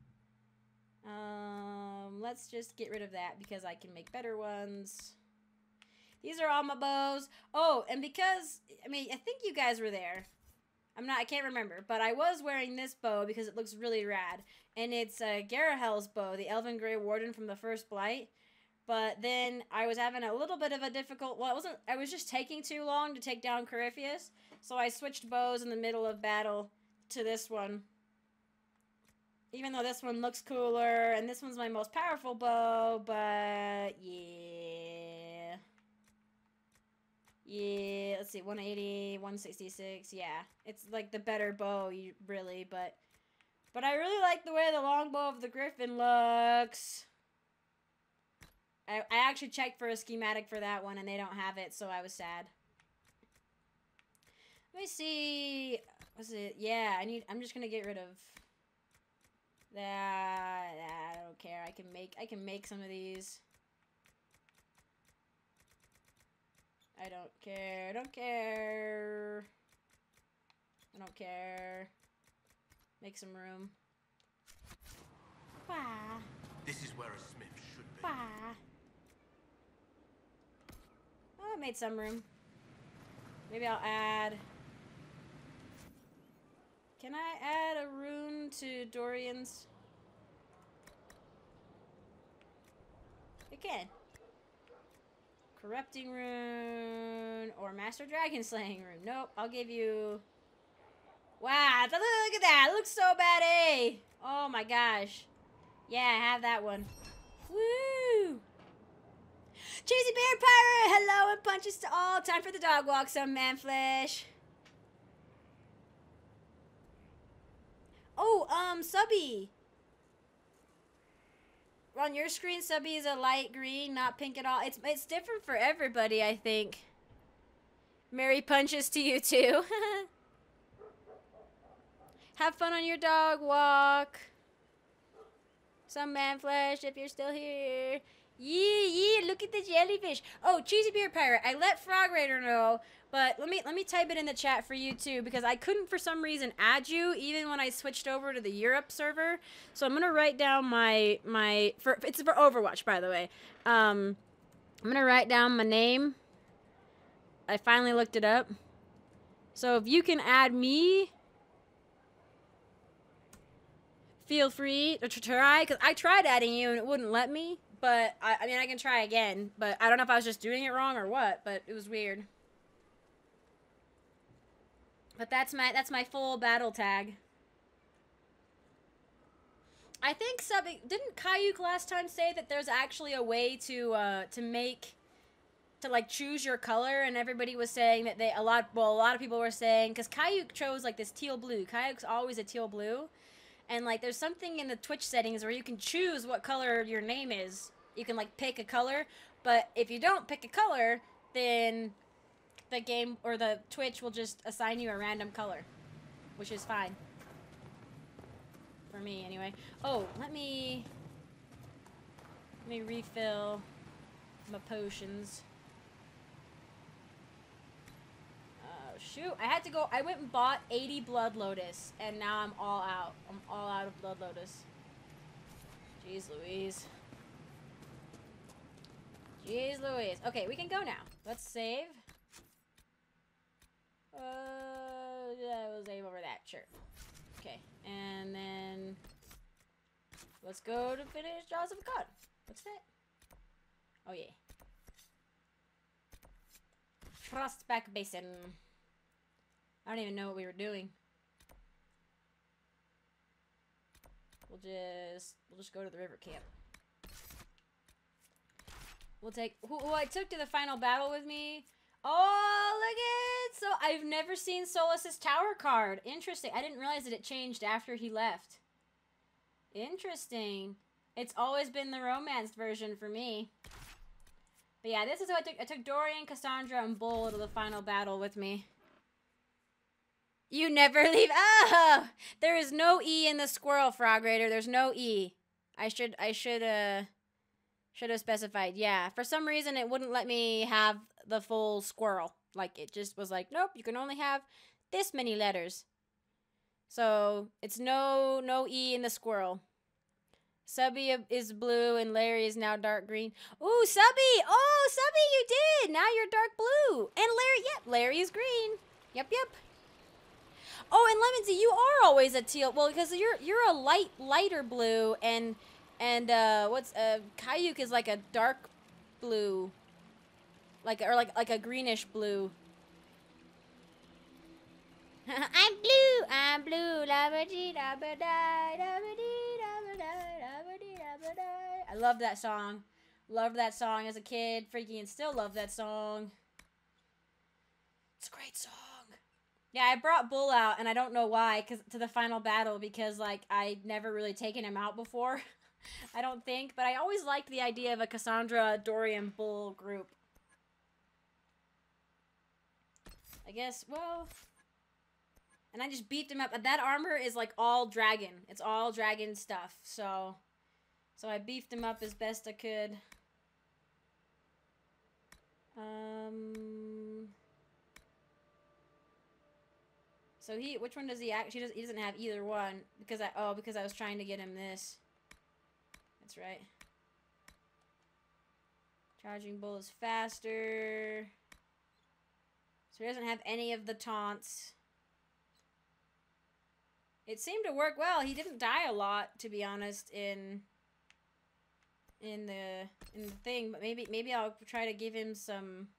Um, let's just get rid of that because I can make better ones. These are all my bows. Oh, and because, I mean, I think you guys were there. I'm not, I can't remember, but I was wearing this bow because it looks really rad. And it's uh, Garahel's bow, the Elven Grey Warden from the first Blight. But then I was having a little bit of a difficult, well, it wasn't, I was just taking too long to take down Corypheus. So I switched bows in the middle of battle to this one. Even though this one looks cooler, and this one's my most powerful bow, but yeah. Yeah, let's see, one eighty, one sixty-six, yeah. It's like the better bow, really, but... But I really like the way the longbow of the Griffin looks. I, I actually checked for a schematic for that one, and they don't have it, so I was sad. Let me see... What's it? Yeah, I need... I'm just gonna get rid of... That... I don't care. I can make... I can make some of these. I don't care. I don't care. I don't care. Make some room. Wah. This is where a smith should be. Wah. Oh, I made some room. Maybe I'll add... Can I add a rune to Dorian's? I can. Corrupting rune or Master Dragon Slaying rune. Nope, I'll give you... Wow, look at that. It looks so bad, eh? Oh my gosh. Yeah, I have that one. Woo! Cheesy Bear Pirate! Hello and punches to all. Time for the dog walk, some man flesh. Oh, um, Subby. On your screen, Subby is a light green, not pink at all. It's it's different for everybody, I think. Merry punches to you too. Have fun on your dog walk. Some man flesh if you're still here. Yeah, yeah, look at the jellyfish. Oh, Cheesy Beer Pirate. I let Frog Raider know, but let me let me type it in the chat for you too, because I couldn't for some reason add you even when I switched over to the Europe server. So I'm gonna write down my my for it's for Overwatch, by the way. Um, I'm gonna write down my name. I finally looked it up. So if you can add me, feel free to try, because I tried adding you and it wouldn't let me. But, I, I mean, I can try again. But I don't know if I was just doing it wrong or what, but it was weird. But that's my, that's my full battle tag. I think something, didn't Kayuk last time say that there's actually a way to, uh, to make, to, like, choose your color, and everybody was saying that they, a lot, well, a lot of people were saying, because Kayuk chose, like, this teal blue. Kayuk's always a teal blue. And, like, there's something in the Twitch settings where you can choose what color your name is. You can, like, pick a color. But if you don't pick a color, then the game, or the Twitch will just assign you a random color. Which is fine. For me, anyway. Oh, let me... Let me refill my potions. Shoot, I had to go, I went and bought eighty Blood Lotus, and now I'm all out. I'm all out of Blood Lotus. Jeez Louise. Jeez Louise. Okay, we can go now. Let's save. Uh, yeah, we'll save over that, sure. Okay, and then let's go to finish Jaws of God. What's that? Oh, yeah. Frostback Basin. I don't even know what we were doing. We'll just we'll just go to the river camp. We'll take who, who I took to the final battle with me. Oh, look at it! So I've never seen Solus's tower card. Interesting. I didn't realize that it changed after he left. Interesting. It's always been the romanced version for me. But yeah, this is who I took. I took Dorian, Cassandra, and Bull to the final battle with me. You never leave. Oh, there is no E in the squirrel, Frog Raider. There's no E. I should, I should, uh, should have specified. Yeah, for some reason it wouldn't let me have the full squirrel. Like, it just was like, nope, you can only have this many letters. So, it's no, no E in the squirrel. Subby is blue and Larry is now dark green. Ooh, Subby! Oh, Subby, you did! Now you're dark blue. And Larry, yep, Larry is green. Yep, yep. Oh, and Lemonsy, you are always a teal. Well, because you're you're a light lighter blue, and and uh, what's uh, Kayuk is like a dark blue, like or like like a greenish blue. I'm blue. I'm blue. I love that song. Loved that song as a kid. Freaking and still love that song. It's a great song. Yeah, I brought Bull out, and I don't know why, cause to the final battle, because, like, I'd never really taken him out before. I don't think, but I always liked the idea of a Cassandra, Dorian, Bull group. I guess, well... And I just beefed him up. That armor is, like, all dragon. It's all dragon stuff, so... So I beefed him up as best I could. Um... So he, which one does he actually, does, he doesn't have either one, because I, oh, because I was trying to get him this. That's right. Charging Bull is faster. So he doesn't have any of the taunts. It seemed to work well. He didn't die a lot, to be honest, in, in the, in the thing, but maybe, maybe I'll try to give him some,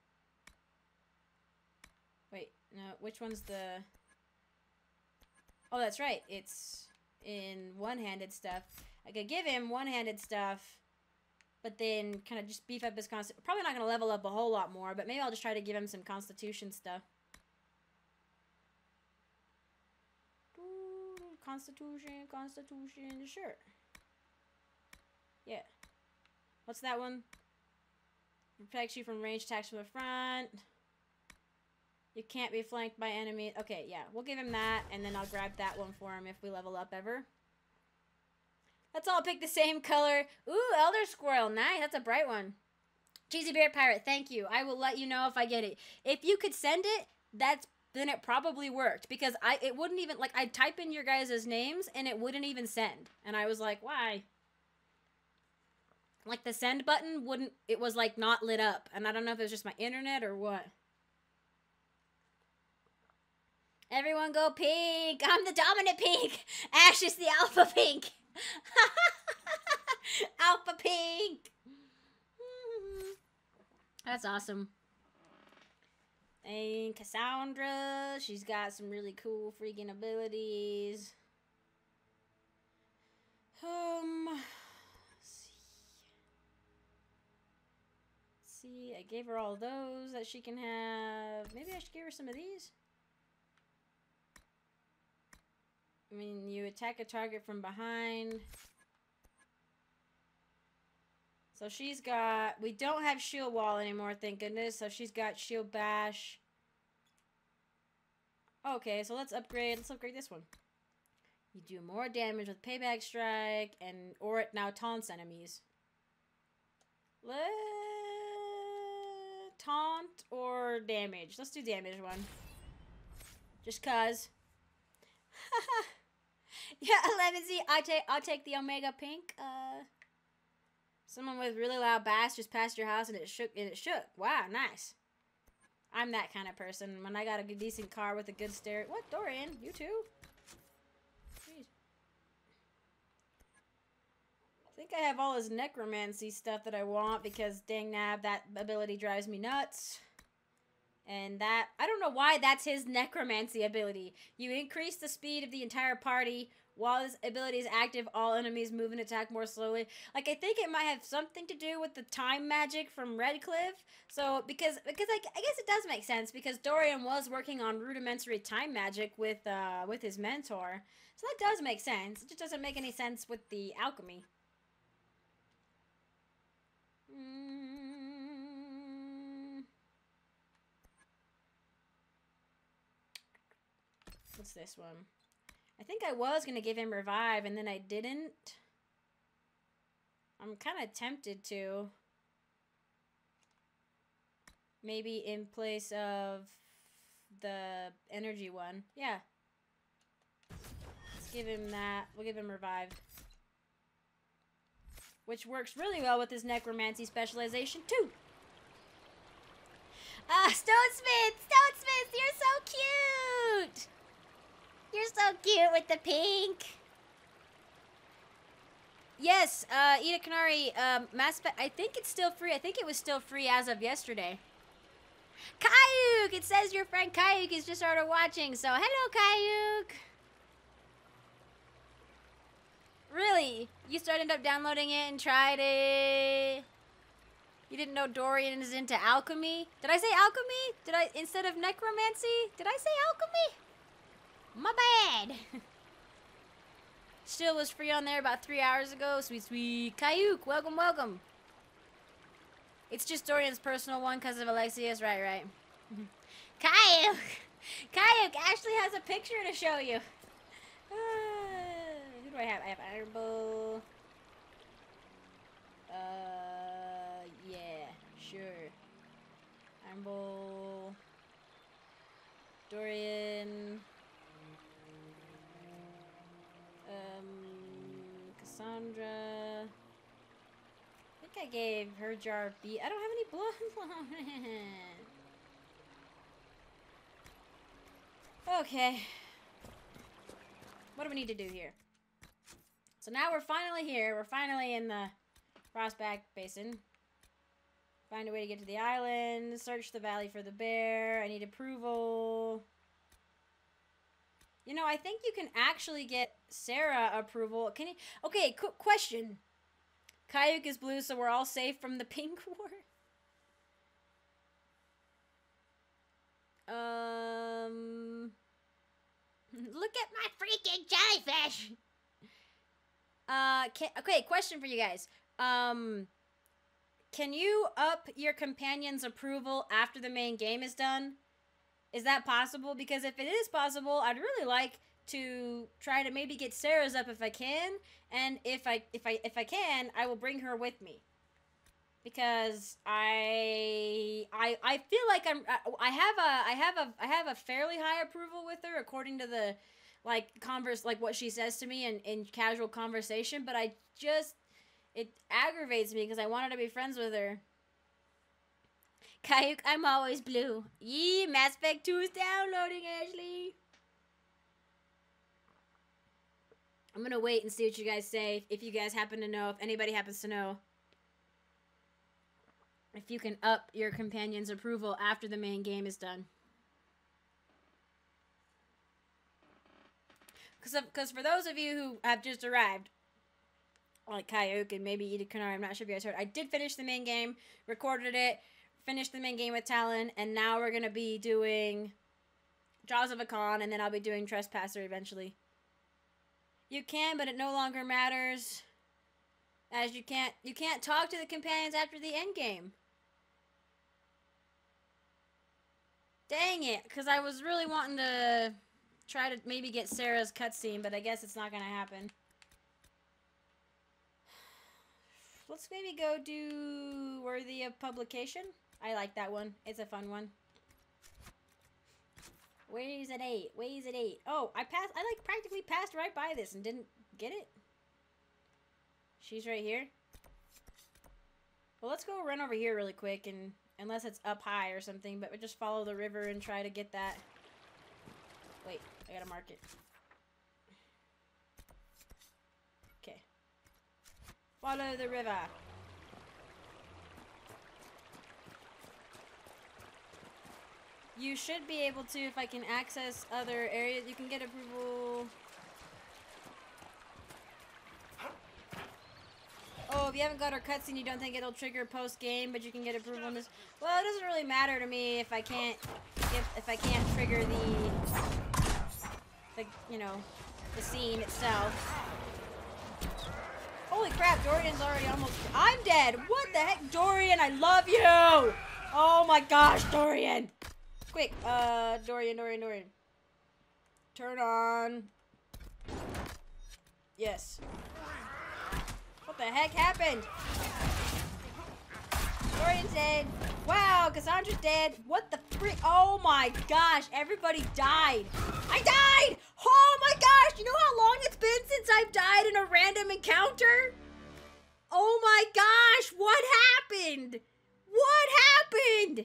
wait, no, which one's the... Oh, that's right. It's in one-handed stuff. I could give him one-handed stuff, but then kind of just beef up his constitution. Probably not going to level up a whole lot more, but maybe I'll just try to give him some constitution stuff. Constitution, constitution, sure. Yeah. What's that one? Protects you from range attacks from the front. You can't be flanked by enemies. Okay, yeah. We'll give him that, and then I'll grab that one for him if we level up ever. Let's all pick the same color. Ooh, Elder Squirrel. Nice. That's a bright one. Cheesy Bear Pirate, thank you. I will let you know if I get it. If you could send it, that's then it probably worked. Because I it wouldn't even, like, I'd type in your guys' names, and it wouldn't even send. And I was like, why? Like, the send button wouldn't, it was, like, not lit up. And I don't know if it was just my internet or what. Everyone go pink. I'm the dominant pink. Ash is the alpha pink. Alpha Pink! That's awesome. And Cassandra, she's got some really cool freaking abilities. Um, let's see. Let's see, I gave her all those that she can have. Maybe I should give her some of these. I mean, you attack a target from behind. So she's got, we don't have shield wall anymore, thank goodness. So she's got shield bash. Okay, so let's upgrade, let's upgrade this one. You do more damage with payback strike, and or it now taunts enemies. Let taunt or damage. Let's do damage one. Just cause. Yeah, eleven Z. I take I'll take the Omega Pink. Uh Someone with really loud bass just passed your house and it shook and it shook. Wow, nice. I'm that kind of person. When I got a good, decent car with a good stereo. What, Dorian? You too? Jeez. I think I have all his necromancy stuff that I want because dang nab, that ability drives me nuts. And that, I don't know why that's his necromancy ability. You increase the speed of the entire party. While this ability is active, all enemies move and attack more slowly. Like, I think it might have something to do with the time magic from Redcliffe. So, because, because I, I guess it does make sense, because Dorian was working on rudimentary time magic with, uh, with his mentor. So that does make sense. It just doesn't make any sense with the alchemy. Mm. What's this one? I think I was going to give him revive, and then I didn't. I'm kind of tempted to. Maybe in place of the energy one. Yeah. Let's give him that. We'll give him revive. Which works really well with his necromancy specialization, too. Ah, Stonesmith! Stonesmith, you're so cute! You're so cute with the pink. Yes, uh, Ida Canary, um, Mass Effect, I think it's still free. I think it was still free as of yesterday. Kayuk! It says your friend Kayuk has just started watching, so hello, Kayuk! Really? You started up downloading it and tried it? You didn't know Dorian is into alchemy? Did I say alchemy? Did I, instead of necromancy? Did I say alchemy? My bad. Still was free on there about three hours ago. Sweet, sweet. Kayuk, welcome, welcome. It's just Dorian's personal one because of Alexius. Right, right. Kayuk. Kayuk actually has a picture to show you. Uh, who do I have? I have Iron Bow. Uh, yeah, sure. Iron Bow. Dorian. Um, Cassandra. I think I gave her jar B. I don't have any blood on it. Okay. What do we need to do here? So now we're finally here. We're finally in the Frostback Basin. Find a way to get to the island. Search the valley for the bear. I need approval. You know, I think you can actually get Sarah approval. Can you? Okay, qu question. Kayuk is blue, so we're all safe from the pink war. Um, look at my freaking jellyfish. Uh, can, okay, question for you guys. Um, can you up your companion's approval after the main game is done? Is that possible? Because if it is possible, I'd really like to try to maybe get Sarah's up if I can, and if I if I if I can, I will bring her with me. Because I I I feel like I'm I have a I have a I have a fairly high approval with her according to the like converse like what she says to me in in casual conversation, but I just it aggravates me because I wanted to be friends with her. Kayuk, I'm always blue. Yee, Mass Effect two is downloading, Ashley. I'm gonna wait and see what you guys say. If you guys happen to know, if anybody happens to know, if you can up your companion's approval after the main game is done. Because for those of you who have just arrived, like Kayuk and maybe Ida Kanari, I'm not sure if you guys heard, I did finish the main game, recorded it, finished the main game with Talon, and now we're going to be doing Jaws of Hakkon, and then I'll be doing Trespasser eventually. You can, but it no longer matters, as you can't, you can't talk to the companions after the end game. Dang it, because I was really wanting to try to maybe get Sarah's cutscene, but I guess it's not going to happen. Let's maybe go do Worthy of Publication. I like that one. It's a fun one. Where's it eight? Where's it eight? Oh, I passed. I like practically passed right by this and didn't get it. She's right here. Well, let's go run over here really quick, and unless it's up high or something, but we just follow the river and try to get that. Wait, I gotta mark it. Okay. Follow the river. You should be able to, if I can access other areas, you can get approval. Oh, if you haven't got our cutscene, you don't think it'll trigger post-game, but you can get approval on this. Well, it doesn't really matter to me if I can't, if, if I can't trigger the, the, you know, the scene itself. Holy crap, Dorian's already almost, I'm dead. What the heck? Dorian, I love you. Oh my gosh, Dorian. Quick, uh, Dorian, Dorian, Dorian. Turn on. Yes. What the heck happened? Dorian's dead. Wow, Cassandra's dead. What the frick? Oh my gosh, everybody died. I died! Oh my gosh, you know how long it's been since I've died in a random encounter? Oh my gosh, what happened? What happened?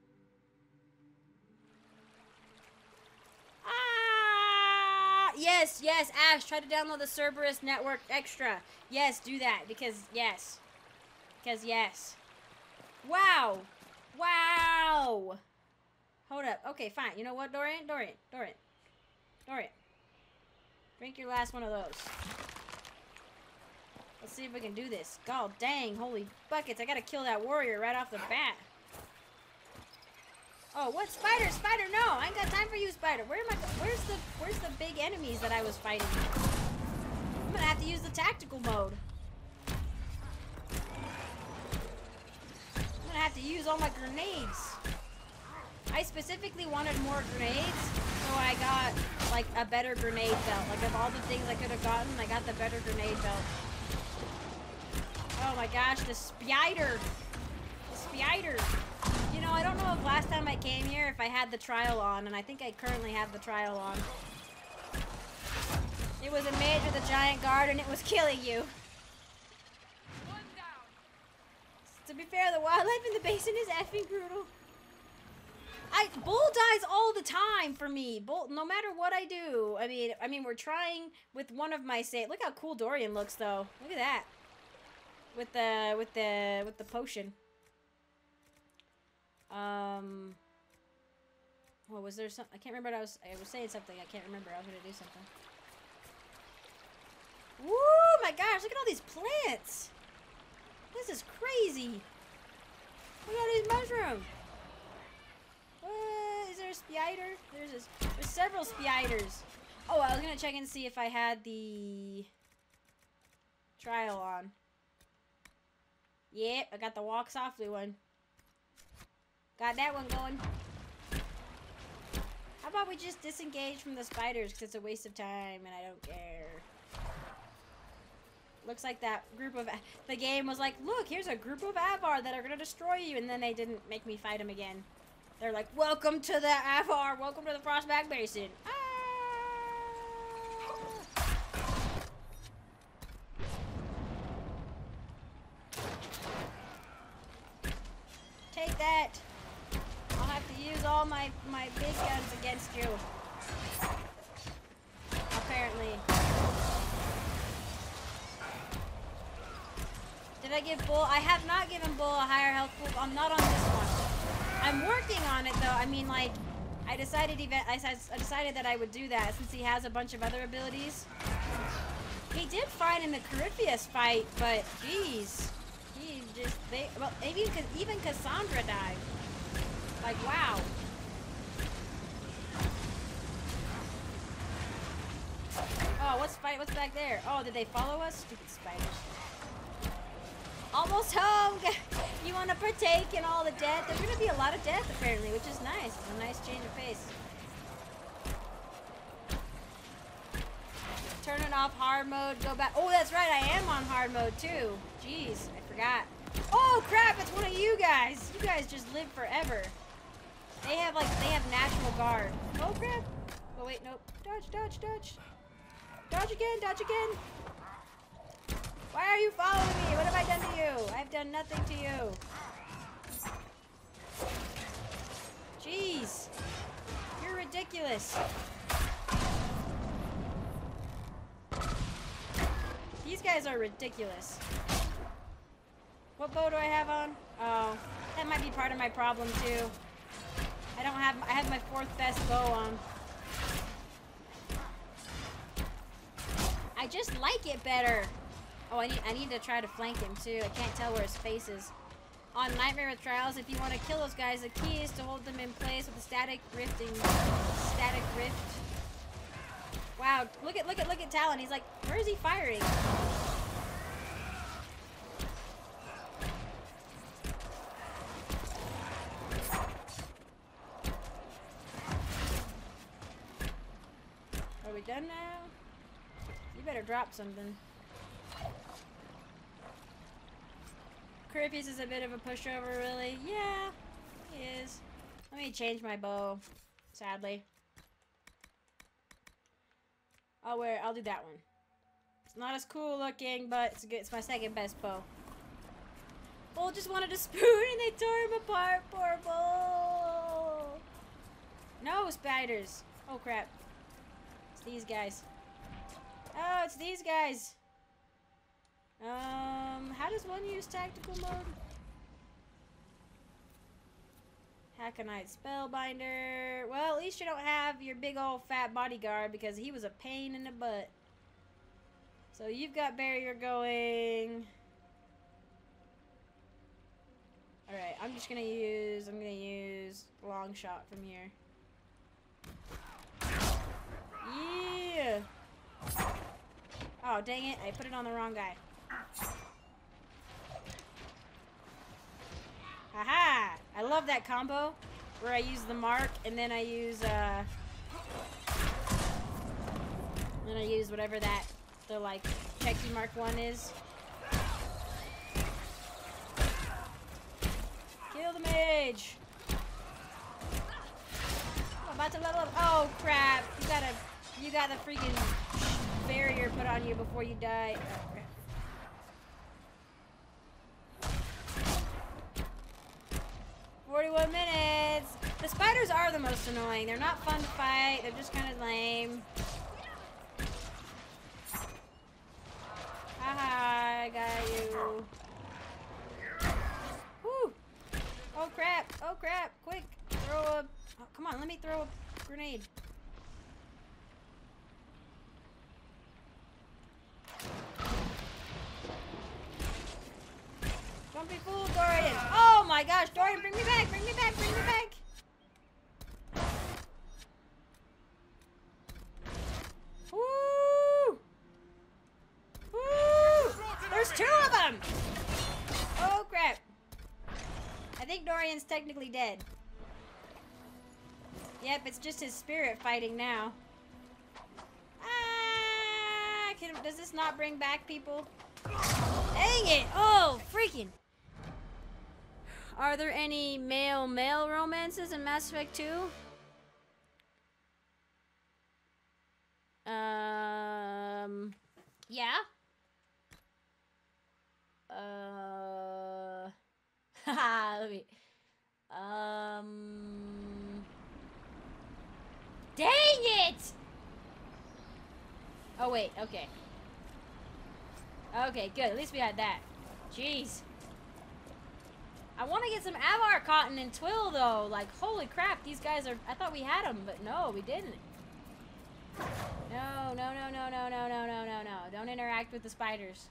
Ah, yes, yes, Ash, try to download the Cerberus Network Extra. Yes, do that, because yes. Because yes. Wow. Wow. Hold up. Okay, fine. You know what, Dorian? Dorian. Dorian. Dorian. Drink your last one of those. Let's see if we can do this. God dang, holy buckets. I gotta kill that warrior right off the bat. Oh, what? Spider, Spider, no! I ain't got time for you, Spider. Where am I? Where's the where's the big enemies that I was fighting? I'm gonna have to use the tactical mode. I'm gonna have to use all my grenades. I specifically wanted more grenades, so I got like a better grenade belt. Like of all the things I could have gotten, I got the better grenade belt. Oh my gosh, the spider! The spider! You know, I don't know if last time I came here if I had the trial on, and I think I currently have the trial on. It was a mage with a giant guard, and it was killing you. One down. To be fair, the wildlife in the basin is effing brutal. I bull dies all the time for me. Bull, no matter what I do. I mean, I mean, we're trying with one of my save. Look how cool Dorian looks, though. Look at that. With the with the with the potion. Um. What was there? Some I can't remember. What I was I was saying something. I can't remember. I was gonna do something. Woo! My gosh! Look at all these plants. This is crazy. Look at all these mushrooms. What? Is there a spider? There's a, there's several spiders. Oh, I was gonna check and see if I had the trial on. Yep, I got the walk softly one. Got that one going. How about we just disengage from the spiders because it's a waste of time and I don't care. Looks like that group of... The game was like, look, here's a group of Avar that are going to destroy you. And then they didn't make me fight them again. They're like, welcome to the Avar. Welcome to the Frostback Basin. Ah! Take that. I'll have to use all my, my big guns against you. Apparently. Did I give Bull? I have not given Bull a higher health pool. I'm not on this one. I'm working on it though. I mean, like, I decided even I I decided that I would do that since he has a bunch of other abilities. He did fine in the Corypheus fight, but geez, he just they well even even Cassandra died. Like wow. Oh, what's fight? What's back there? Oh, did they follow us? Stupid spiders. Almost home. You want to partake in all the death? There's gonna be a lot of death apparently, which is nice. A nice change of pace. Turn it off hard mode. Go back. Oh, that's right. I am on hard mode too. Jeez, I forgot. Oh crap! It's one of you guys. You guys just live forever. They have like they have natural guard. Oh crap! Oh wait, nope. Dodge, dodge, dodge. Dodge again, dodge again. Why are you following me? What have I done to you? I've done nothing to you. Jeez. You're ridiculous. These guys are ridiculous. What bow do I have on? Oh, that might be part of my problem too. I don't have, I have my fourth best bow on. I just like it better. Oh, I need, I need to try to flank him too. I can't tell where his face is. On Nightmare with Trials, if you want to kill those guys, the key is to hold them in place with a static rifting, static rift. Wow, look at, look at, look at Talon. He's like, where is he firing? Are we done now? You better drop something. Corypheus is a bit of a pushover, really. Yeah, he is. Let me change my bow, sadly. I'll wear, I'll do that one. It's not as cool looking, but it's good. It's my second best bow. Bull just wanted a spoon and they tore him apart. Poor Bull. No spiders. Oh crap. It's these guys. Oh, it's these guys. Um, how does one use tactical mode? Hakkonite Spellbinder. Well, at least you don't have your big old fat bodyguard because he was a pain in the butt. So you've got barrier going. Alright, I'm just gonna use, I'm gonna use long shot from here. Yeah! Oh, dang it, I put it on the wrong guy. Haha! I love that combo where I use the mark and then I use uh then I use whatever that the like checky mark one is. Kill the mage! I'm about to level up. Oh crap! You gotta you got the freaking barrier put on you before you die. Oh, crap. forty-one minutes. The spiders are the most annoying. They're not fun to fight. They're just kind of lame. Haha, I got you. Whew. Oh crap. Oh crap. Quick. Throw a... Oh, come on, let me throw a grenade. Don't be fooled, Dorian. Oh my gosh, Dorian, bring me back, bring me back, bring me back. Woo! Woo! There's two of them! Oh crap. I think Dorian's technically dead. Yep, it's just his spirit fighting now. Ah, can, does this not bring back people? Dang it! Oh, freaking! Are there any male-male romances in Mass Effect two? Um... Yeah? Uh... Haha, let me... Um... Dang it! Oh, wait, okay. Okay, good. At least we had that. Jeez. I want to get some Avar cotton and twill, though. Like, holy crap, these guys are... I thought we had them, but no, we didn't. No, no, no, no, no, no, no, no, no, no. Don't interact with the spiders.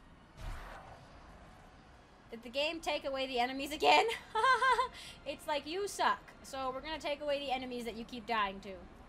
Did the game take away the enemies again? It's like, you suck. So we're going to take away the enemies that you keep dying to.